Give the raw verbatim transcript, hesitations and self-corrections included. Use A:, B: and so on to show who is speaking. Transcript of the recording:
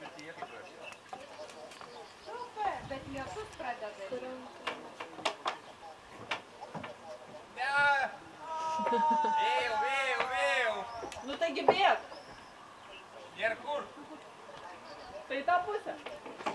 A: Super, bet lietus pradeda.
B: Ne! Vėjau, vėjau, vėjau.
C: Nu taigi bėg.
B: Nėra kur.
C: Tai į tą pusę.